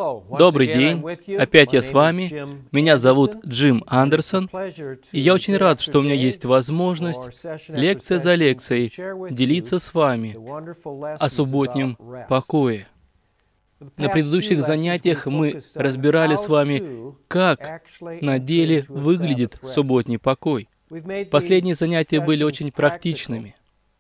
Добрый день, опять я с вами. Меня зовут Джим Андерсон, и я очень рад, что у меня есть возможность лекция за лекцией делиться с вами о субботнем покое. На предыдущих занятиях мы разбирали с вами, как на деле выглядит субботний покой. Последние занятия были очень практичными.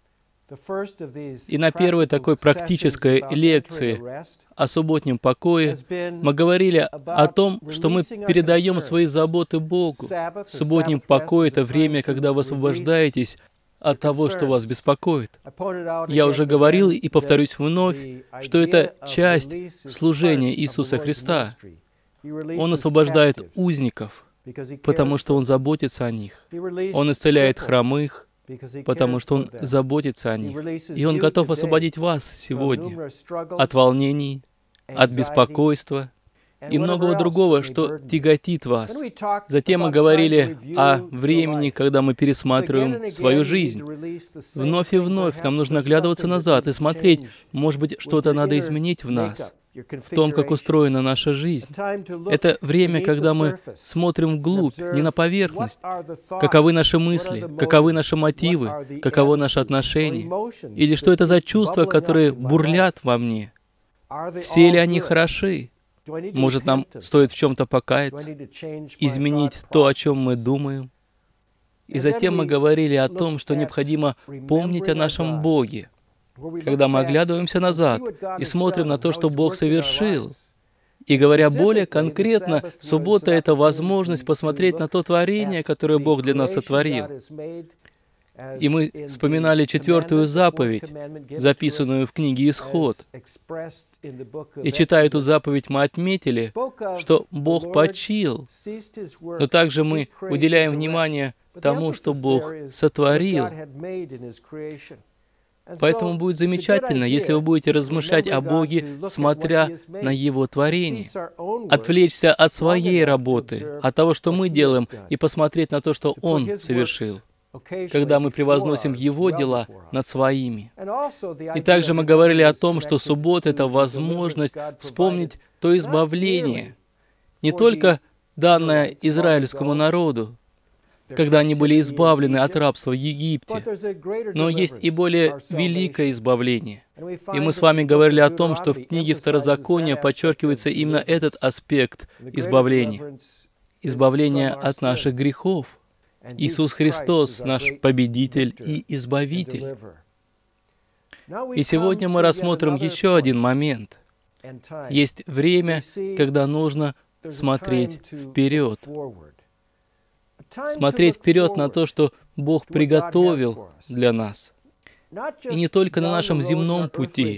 И на первой такой практической лекции о субботнем покое мы говорили о том, что мы передаем свои заботы Богу. Субботний покой — это время, когда вы освобождаетесь от того, что вас беспокоит. Я уже говорил и повторюсь вновь, что это часть служения Иисуса Христа. Он освобождает узников, потому что Он заботится о них. Он исцеляет хромых, потому что Он заботится о них. И Он готов освободить вас сегодня от волнений, от беспокойства и многого другого, что тяготит вас. Затем мы говорили о времени, когда мы пересматриваем свою жизнь. Вновь и вновь нам нужно оглядываться назад и смотреть, может быть, что-то надо изменить в нас, в том, как устроена наша жизнь. Это время, когда мы смотрим вглубь, не на поверхность. Каковы наши мысли, каковы наши мотивы, каково наше отношение, или что это за чувства, которые бурлят во мне. Все ли они хороши? Может, нам стоит в чем-то покаяться, изменить то, о чем мы думаем? И затем мы говорили о том, что необходимо помнить о нашем Боге, когда мы оглядываемся назад и смотрим на то, что Бог совершил. И говоря более конкретно, суббота — это возможность посмотреть на то творение, которое Бог для нас сотворил. И мы вспоминали 4-ю заповедь, записанную в книге «Исход». И читая эту заповедь, мы отметили, что Бог почил, но также мы уделяем внимание тому, что Бог сотворил. Поэтому будет замечательно, если вы будете размышлять о Боге, смотря на Его творение, отвлечься от своей работы, от того, что мы делаем, и посмотреть на то, что Он совершил, когда мы превозносим Его дела над своими. И также мы говорили о том, что суббота — это возможность вспомнить то избавление, не только данное израильскому народу, когда они были избавлены от рабства в Египте, но есть и более великое избавление. И мы с вами говорили о том, что в книге Второзакония подчеркивается именно этот аспект избавления. Избавление от наших грехов. Иисус Христос — наш Победитель и Избавитель. И сегодня мы рассмотрим еще один момент. Есть время, когда нужно смотреть вперед. Смотреть вперед на то, что Бог приготовил для нас. И не только на нашем земном пути,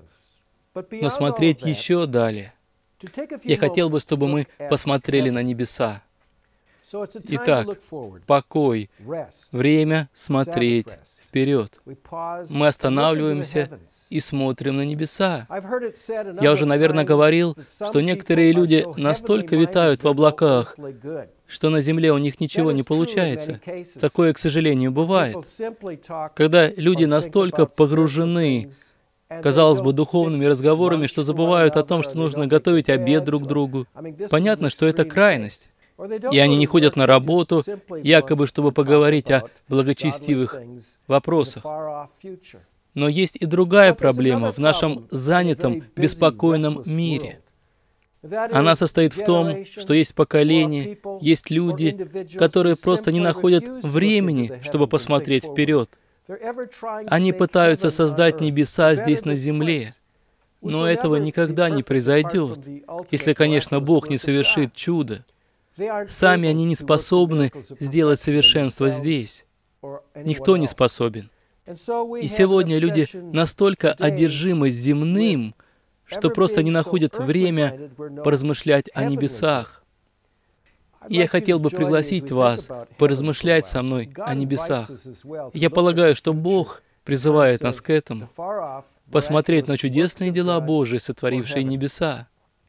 но смотреть еще далее. Я хотел бы, чтобы мы посмотрели на небеса. Итак, покой, время смотреть вперед. Мы останавливаемся и смотрим на небеса. Я уже, наверное, говорил, что некоторые люди настолько витают в облаках, что на земле у них ничего не получается. Такое, к сожалению, бывает. Когда люди настолько погружены, казалось бы, духовными разговорами, что забывают о том, что нужно готовить обед друг другу. Понятно, что это крайность. И они не ходят на работу, якобы, чтобы поговорить о благочестивых вопросах. Но есть и другая проблема в нашем занятом, беспокойном мире. Она состоит в том, что есть поколение, есть люди, которые просто не находят времени, чтобы посмотреть вперед. Они пытаются создать небеса здесь на земле, но этого никогда не произойдет, если, конечно, Бог не совершит чудо. Сами они не способны сделать совершенство здесь. Никто не способен. И сегодня люди настолько одержимы земным, что просто не находят время поразмышлять о небесах. И я хотел бы пригласить вас поразмышлять со мной о небесах. Я полагаю, что Бог призывает нас к этому, посмотреть на чудесные дела Божии, сотворившие небеса.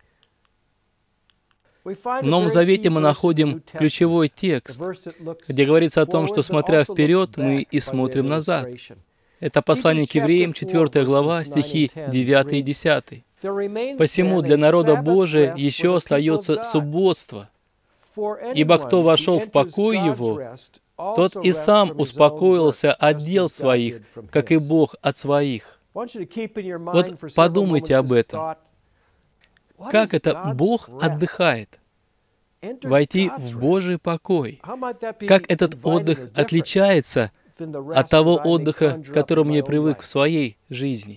В Новом Завете мы находим ключевой текст, где говорится о том, что, смотря вперед, мы и смотрим назад. Это послание к евреям, 4 глава, стихи 9 и 10. Посему для народа Божия еще остается субботство. Ибо кто вошел в покой его, тот и сам успокоился от дел своих, как и Бог от своих. Вот подумайте об этом. Как это Бог отдыхает? Войти в Божий покой. Как этот отдых отличается от того отдыха, к которому я привык в своей жизни?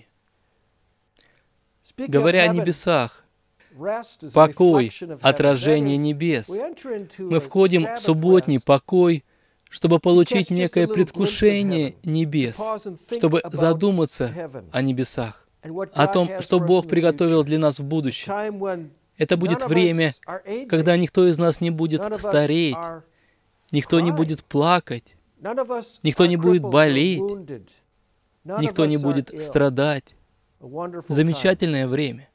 Говоря о небесах, покой — отражение небес. Мы входим в субботний покой, чтобы получить некое предвкушение небес, чтобы задуматься о небесах, о том, что Бог приготовил для нас в будущем. Это будет время, когда никто из нас не будет стареть, никто не будет плакать, никто не будет болеть, никто не будет страдать. Замечательное время.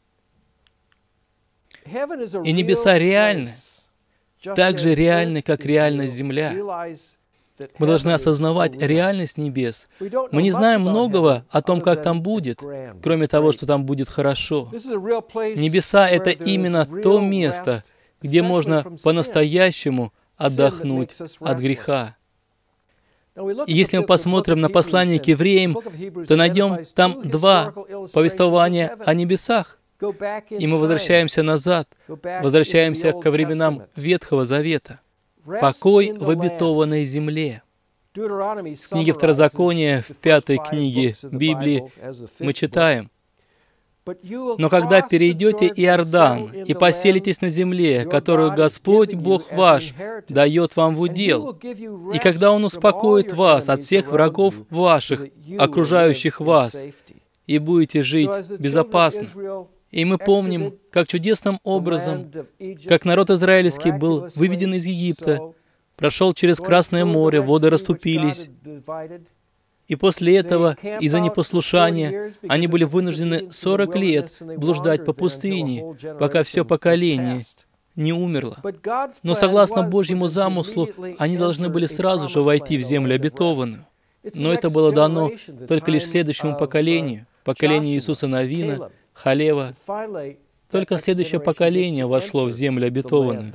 И небеса реальны, так же реальны, как реальность Земля. Мы должны осознавать реальность небес. Мы не знаем многого о том, как там будет, кроме того, что там будет хорошо. Небеса — это именно то место, где можно по-настоящему отдохнуть от греха. И если мы посмотрим на послание к евреям, то найдем там два повествования о небесах. И мы возвращаемся назад, возвращаемся ко временам Ветхого Завета. Покой в обетованной земле. В книге Второзакония, в 5 книге Библии, мы читаем: «Но когда перейдете Иордан и поселитесь на земле, которую Господь Бог ваш дает вам в удел, и когда Он успокоит вас от всех врагов ваших, окружающих вас, и будете жить безопасно». И мы помним, как чудесным образом, как народ израильский был выведен из Египта, прошел через Красное море, воды расступились, и после этого, из-за непослушания, они были вынуждены 40 лет блуждать по пустыне, пока все поколение не умерло. Но согласно Божьему замыслу, они должны были сразу же войти в землю обетованную. Но это было дано только лишь следующему поколению, поколению Иисуса Навина, Халева. Только следующее поколение вошло в землю обетованную.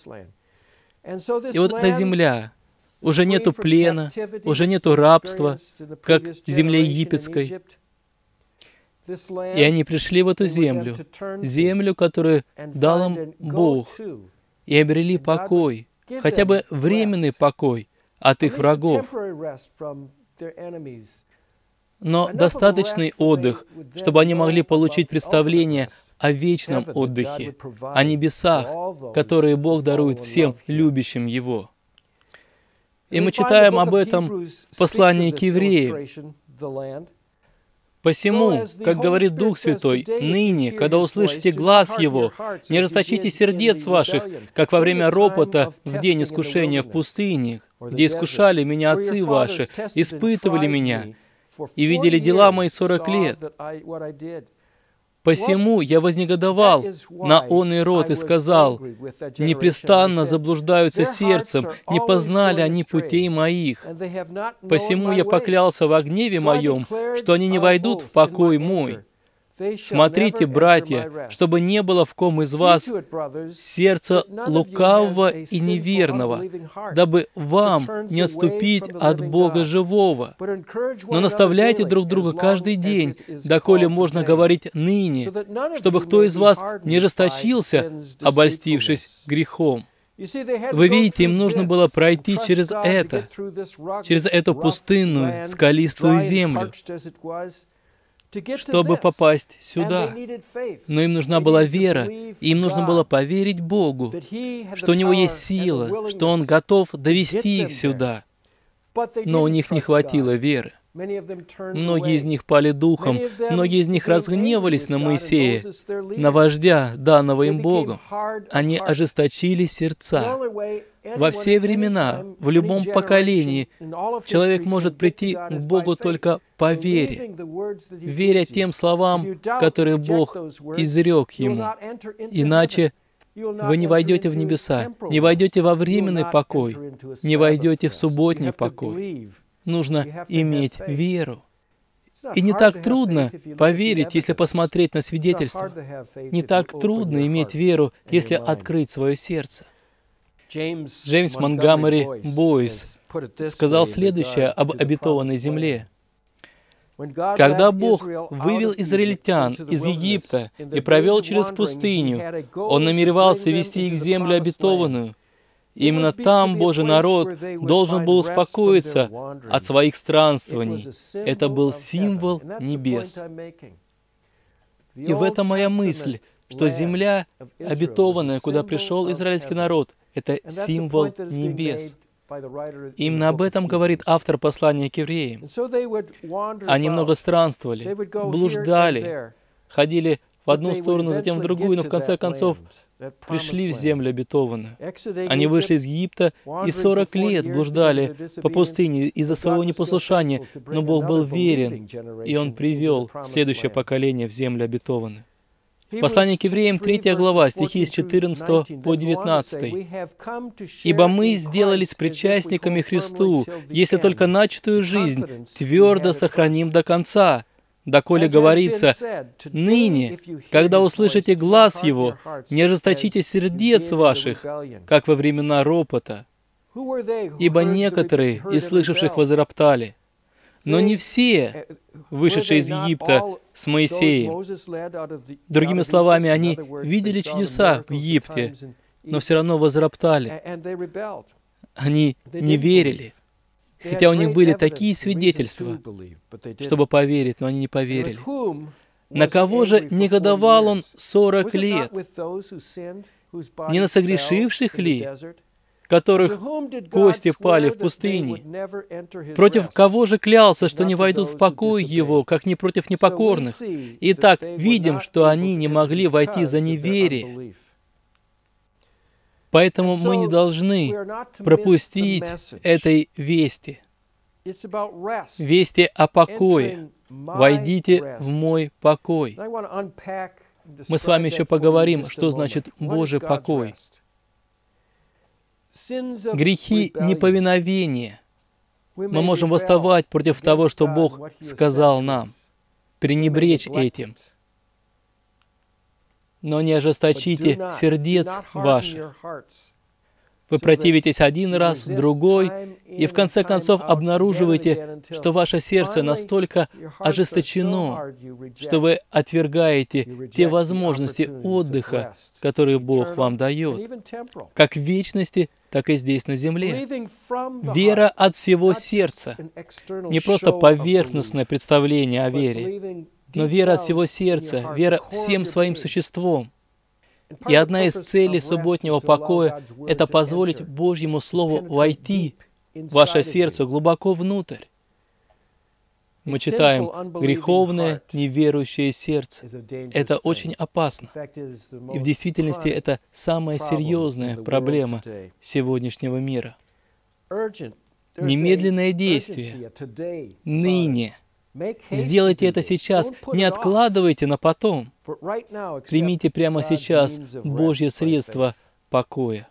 И вот эта земля, уже нету плена, уже нету рабства, как в земле египетской. И они пришли в эту землю, землю, которую дал им Бог, и обрели покой, хотя бы временный покой от их врагов. Но достаточный отдых, чтобы они могли получить представление о вечном отдыхе, о небесах, которые Бог дарует всем любящим Его. И мы читаем об этом в послании к евреям. «Посему, как говорит Дух Святой, ныне, когда услышите глас Его, не расточите сердец ваших, как во время ропота в день искушения в пустыне, где искушали меня отцы ваши, испытывали меня, и видели дела мои 40 лет. Посему я вознегодовал на оный род и сказал: непрестанно заблуждаются сердцем, не познали они путей моих. Посему я поклялся во гневе моем, что они не войдут в покой мой. Смотрите, братья, чтобы не было в ком из вас сердца лукавого и неверного, дабы вам не отступить от Бога живого. Но наставляйте друг друга каждый день, доколе можно говорить ныне, чтобы кто из вас не расточился, обольстившись грехом». Вы видите, им нужно было пройти через эту пустынную, скалистую землю, чтобы попасть сюда. Но им нужна была вера, и им нужно было поверить Богу, что у Него есть сила, что Он готов довести их сюда. Но у них не хватило веры. Многие из них пали духом, многие из них разгневались на Моисея, на вождя, данного им Богом. Они ожесточили сердца. Во все времена, в любом поколении, человек может прийти к Богу только по вере, веря тем словам, которые Бог изрек ему. Иначе вы не войдете в небеса, не войдете во временный покой, не войдете в субботний покой. Нужно иметь веру. И не так трудно поверить, если посмотреть на свидетельства. Не так трудно иметь веру, если открыть свое сердце. Джеймс Монгомери Бойс сказал следующее об обетованной земле. Когда Бог вывел израильтян из Египта и провел через пустыню, Он намеревался вести их в землю обетованную. Именно там Божий народ должен был успокоиться от своих странствований. Это был символ небес. И в этом моя мысль, что земля обетованная, куда пришел израильский народ, это символ небес. Именно об этом говорит автор послания к евреям. Они много странствовали, блуждали, ходили в одну сторону, затем в другую, но в конце концов пришли в землю обетованную. Они вышли из Египта и 40 лет блуждали по пустыне из-за своего непослушания, но Бог был верен, и Он привел следующее поколение в землю обетованную. Послание к евреям, 3 глава, стихи с 14 по 19. «Ибо мы сделались причастниками Христу, если только начатую жизнь твердо сохраним до конца, доколе говорится: ныне, когда услышите глас Его, не ожесточите сердец ваших, как во времена ропота. Ибо некоторые из слышавших возроптали, но не все, вышедшие из Египта с Моисеем». Другими словами, они видели чудеса в Египте, но все равно возроптали. Они не верили. Хотя у них были такие свидетельства, чтобы поверить, но они не поверили. На кого же негодовал он 40 лет? Не на согрешивших ли, которых кости пали в пустыне? Против кого же клялся, что не войдут в покой его, как не против непокорных? Итак, видим, что они не могли войти за неверие. Поэтому мы не должны пропустить этой вести. Вести о покое. «Войдите в мой покой». Мы с вами еще поговорим, что значит Божий покой. Грехи неповиновения. Мы можем восставать против того, что Бог сказал нам, пренебречь этим. Но не ожесточите сердец ваших. Вы противитесь один раз, другой, и в конце концов обнаруживаете, что ваше сердце настолько ожесточено, что вы отвергаете те возможности отдыха, которые Бог вам дает, как в вечности, так и здесь на земле. Вера от всего сердца. Не просто поверхностное представление о вере, но вера от всего сердца, вера всем своим существом. И одна из целей субботнего покоя — это позволить Божьему Слову войти в ваше сердце глубоко внутрь. Мы читаем «греховное, неверующее сердце». Это очень опасно. И в действительности это самая серьезная проблема сегодняшнего мира. Немедленное действие. Ныне. Сделайте это сейчас, не откладывайте на потом. Примите прямо сейчас Божье средство покоя.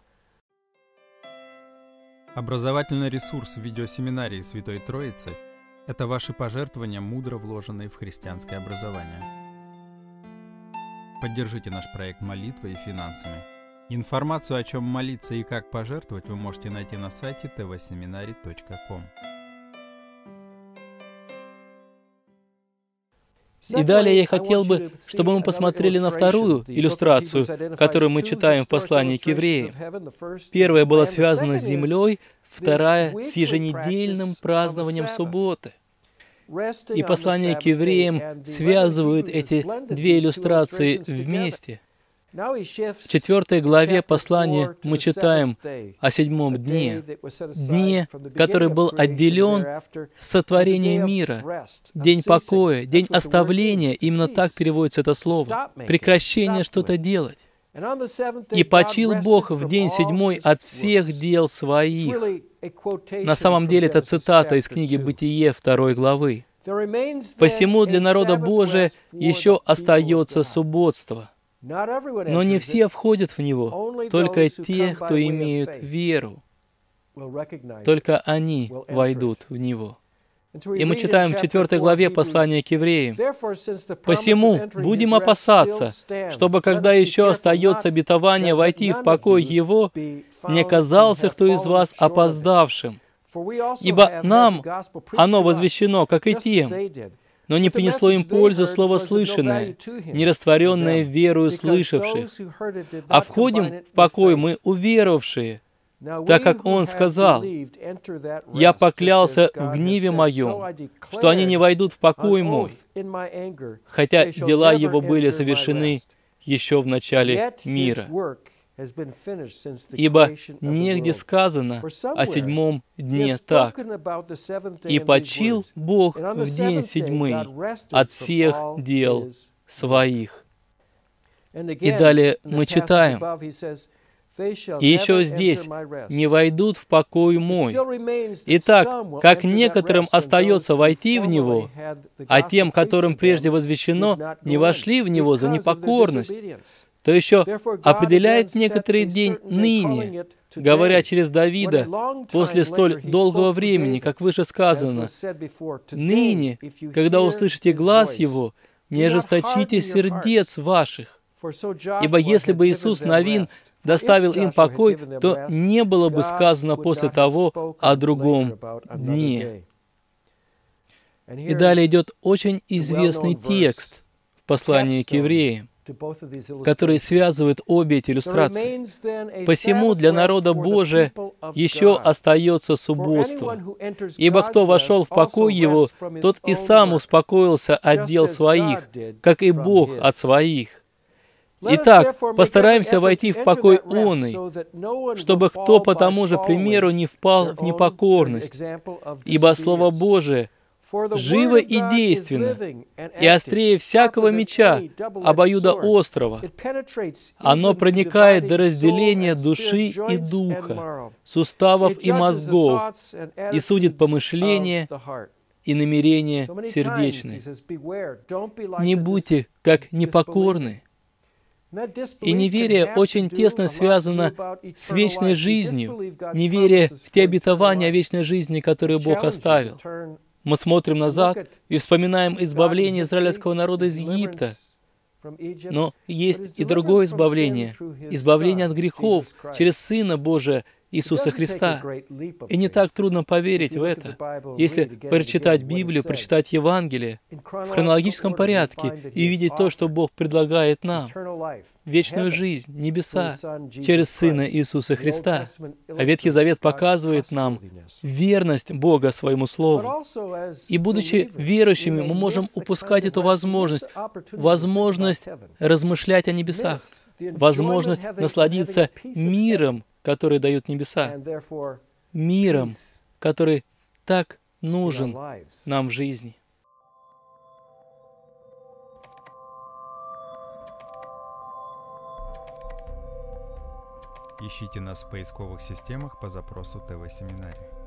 Образовательный ресурс видеосеминарии Святой Троицы – это ваши пожертвования, мудро вложенные в христианское образование. Поддержите наш проект молитвой и финансами. Информацию, о чем молиться и как пожертвовать, вы можете найти на сайте tvseminary.com. И далее я хотел бы, чтобы мы посмотрели на вторую иллюстрацию, которую мы читаем в послании к евреям. Первая была связана с землей, вторая — с еженедельным празднованием субботы. И послание к евреям связывает эти две иллюстрации вместе. В 4 главе послания мы читаем о 7-м дне, дне, который был отделен с сотворения мира, день покоя, день оставления, именно так переводится это слово, прекращение что-то делать. «И почил Бог в день 7 от всех дел своих». На самом деле это цитата из книги «Бытие» 2 главы. «Посему для народа Божия еще остается субботство». Но не все входят в него, только те, кто имеют веру. Только они войдут в него. И мы читаем в 4 главе послания к евреям: «Посему будем опасаться, чтобы, когда еще остается обетование войти в покой его, не казался кто из вас опоздавшим. Ибо нам оно возвещено, как и тем, но не принесло им пользы слово слышанное, не растворенное верою слышавших. А входим в покой мы, уверовавшие, так как Он сказал: «Я поклялся в гневе моем, что они не войдут в покой мой, хотя дела Его были совершены еще в начале мира». Ибо негде сказано о 7-м дне так: «И почил Бог в день 7-й от всех дел своих». И далее мы читаем: «И еще здесь не войдут в покой мой. Итак, как некоторым остается войти в него, а тем, которым прежде возвещено, не вошли в него за непокорность, то еще определяет некоторый день ныне, говоря через Давида, после столь долгого времени, как выше сказано: ныне, когда услышите глас его, не ожесточите сердец ваших. Ибо если бы Иисус Навин доставил им покой, то не было бы сказано после того о другом дне». И далее идет очень известный текст в послании к евреям, который связывает обе эти иллюстрации. «Посему для народа Божия еще остается субботство. Ибо кто вошел в покой его, тот и сам успокоился от дел своих, как и Бог от своих. Итак, постараемся войти в покой оный, чтобы кто по тому же примеру не впал в непокорность. Ибо Слово Божие живо и действенно, и острее всякого меча, обоюдоострого. Оно проникает до разделения души и духа, суставов и мозгов, и судит помышления и намерения сердечные. Не будьте как непокорны». И неверие очень тесно связано с вечной жизнью, неверие в те обетования о вечной жизни, которые Бог оставил. Мы смотрим назад и вспоминаем избавление израильского народа из Египта. Но есть и другое избавление, избавление от грехов через Сына Божия Иисуса Христа. И не так трудно поверить в это, если прочитать Библию, прочитать Евангелие в хронологическом порядке и увидеть то, что Бог предлагает нам. Вечную жизнь, небеса, через Сына Иисуса Христа. А Ветхий Завет показывает нам верность Бога своему Слову. И будучи верующими, мы можем упускать эту возможность размышлять о небесах, возможность насладиться миром, который дают небеса, миром, который так нужен нам в жизни. Ищите нас в поисковых системах по запросу ТВ-семинарий.